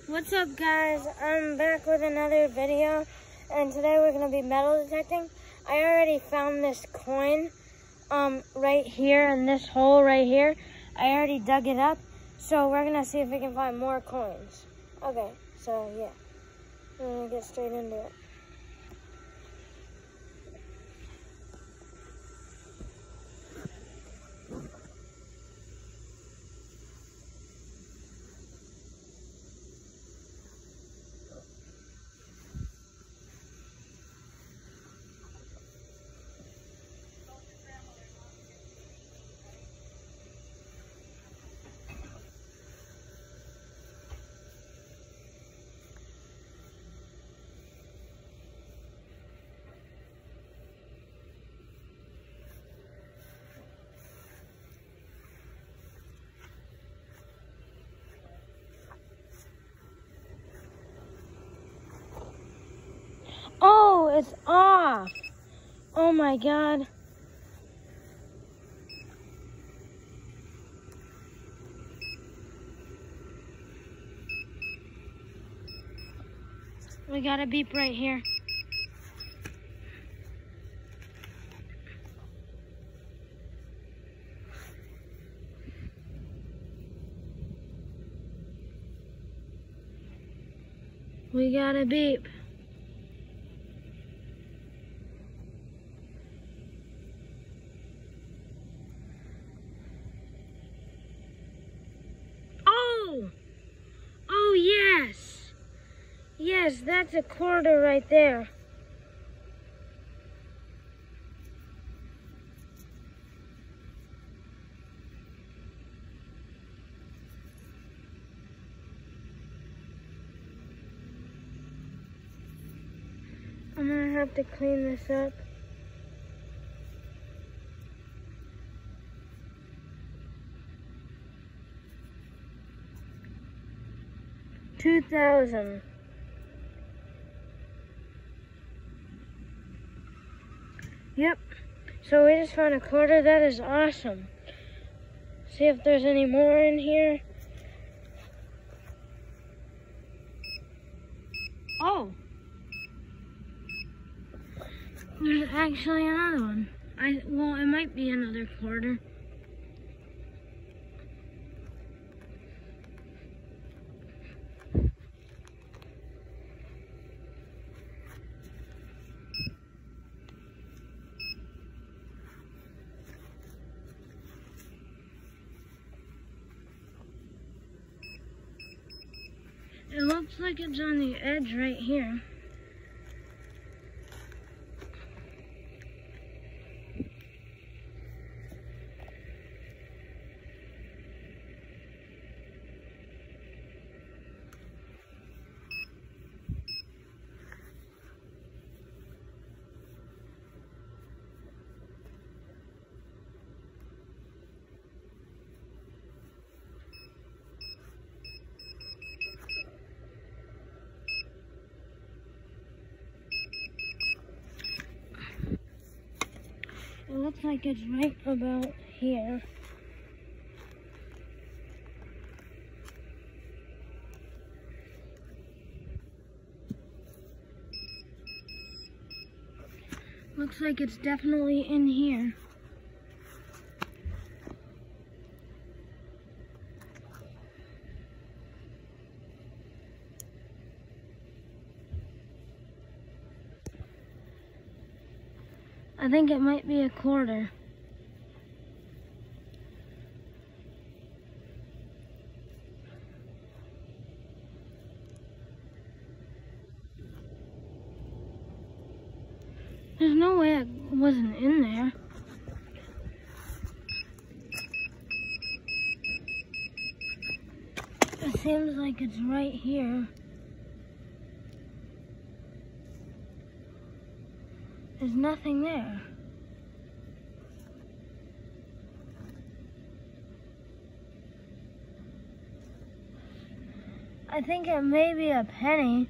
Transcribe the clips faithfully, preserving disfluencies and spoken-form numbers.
What's up, guys? I'm back with another video, and today we're going to be metal detecting. I already found this coin um, right here in this hole right here. I already dug it up, so we're going to see if we can find more coins. Okay, so yeah, we're going to get straight into it. Oh, it's off. Oh my God. We got a beep right here. We got a beep. Oh, yes. Yes, that's a quarter right there. I'm gonna have to clean this up. Two thousand. Yep. So we just found a quarter. That is awesome. See if there's any more in here. Oh. There's actually another one. I well, it might be another quarter. It looks like it's on the edge right here. It looks like it's right about here. Looks like it's definitely in here. I think it might be a quarter. There's no way it wasn't in there. It seems like it's right here. There's nothing there. I think it may be a penny.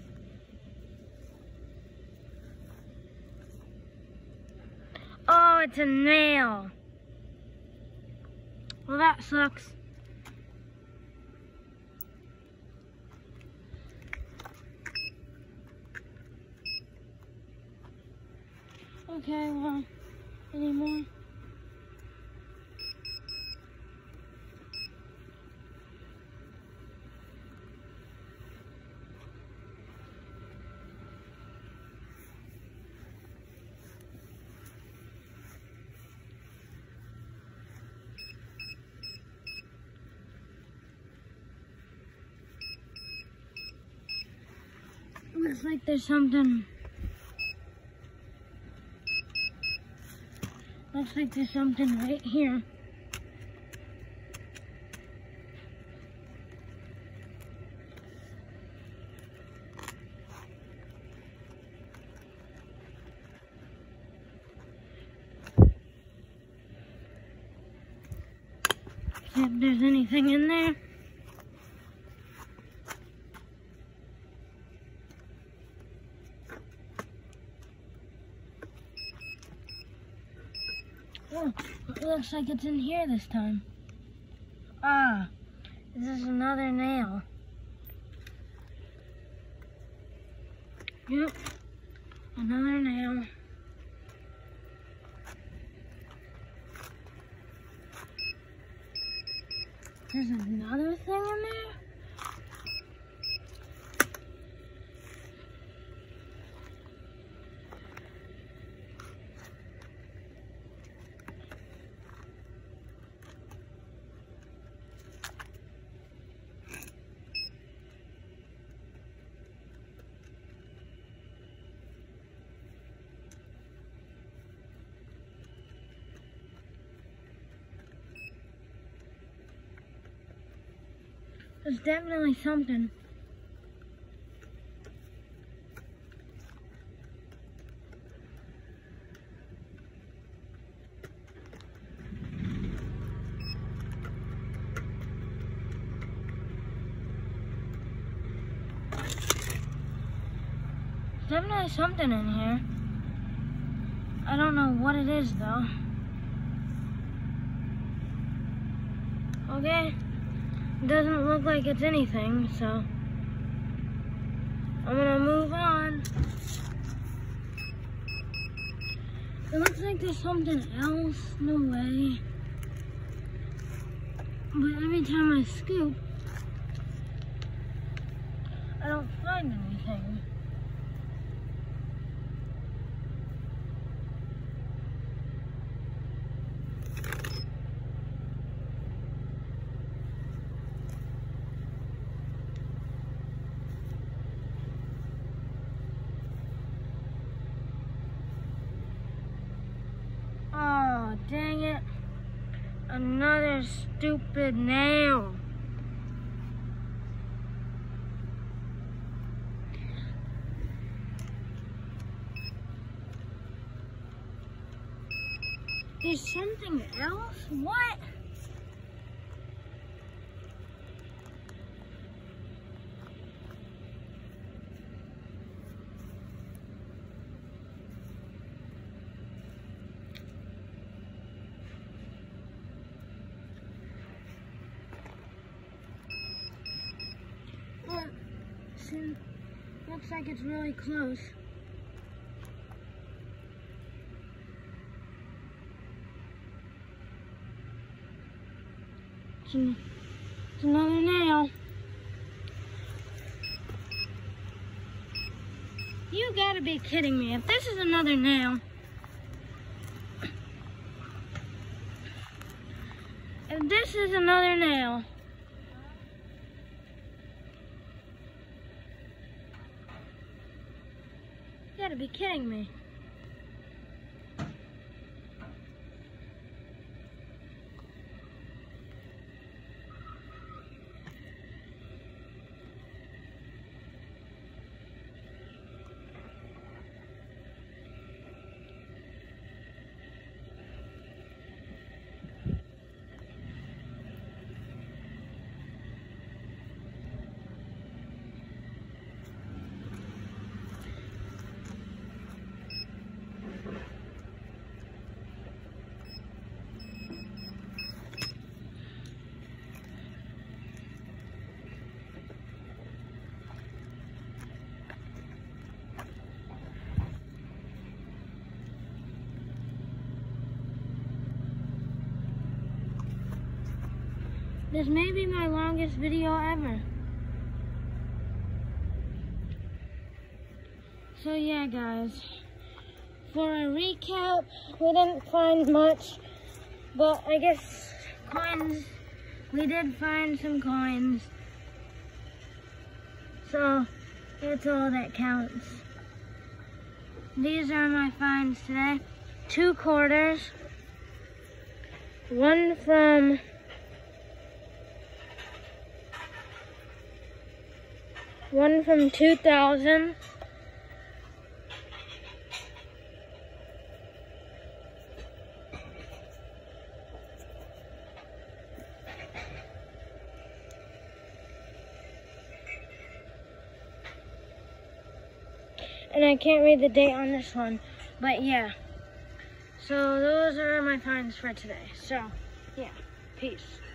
Oh, it's a nail. Well, that sucks. Okay, well, any more? Looks like there's something. Looks like there's something right here. See if there's anything in there. Oh, it looks like it's in here this time. Ah, this is another nail. Yep, another nail. There's another thing in there? There's definitely something. There's definitely something in here. I don't know what it is though. Okay. It doesn't look like it's anything, so I'm gonna move on. It looks like there's something else. No way. But every time I scoop, I don't find anything. Oh, dang it. Another stupid nail. There's something else? What? Look, see, looks like it's really close. It's, an, it's another nail. You gotta be kidding me. If this is another nail, if this is another nail, you gotta be kidding me. This may be my longest video ever. So yeah, guys, for a recap, we didn't find much, but I guess coins, we did find some coins. So that's all that counts. These are my finds today. Two quarters, one from one from two thousand. And I can't read the date on this one, but yeah. So those are my finds for today. So, yeah, peace.